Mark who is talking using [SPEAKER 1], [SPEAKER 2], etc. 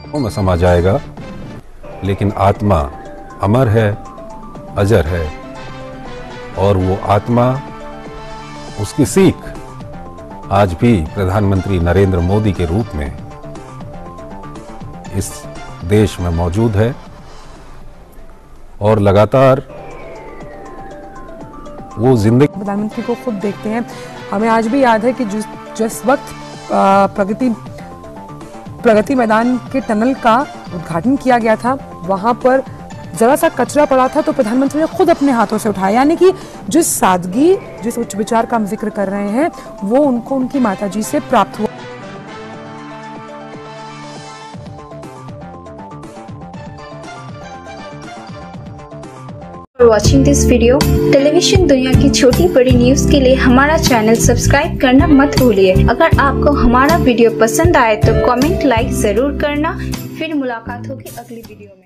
[SPEAKER 1] में समा जाएगा, लेकिन आत्मा अमर है, अजर है। और वो आत्मा, उसकी सीख आज भी प्रधानमंत्री नरेंद्र मोदी के रूप में इस देश में मौजूद है और लगातार वो जिंदगी।
[SPEAKER 2] प्रधानमंत्री को खुद देखते हैं। हमें आज भी याद है कि जिस वक्त प्रगति मैदान के टनल का उद्घाटन किया गया था, वहां पर जरा सा कचरा पड़ा था तो प्रधानमंत्री ने खुद अपने हाथों से उठाया। यानी कि जिस सादगी, जिस उच्च विचार का हम जिक्र कर रहे हैं, वो उनको उनकी माताजी से प्राप्त हुआ।
[SPEAKER 3] Watching this video. टेलीविजन दुनिया की छोटी बड़ी न्यूज के लिए हमारा चैनल सब्सक्राइब करना मत भूलिए। अगर आपको हमारा वीडियो पसंद आए तो कमेंट लाइक जरूर करना। फिर मुलाकात होगी अगली वीडियो में।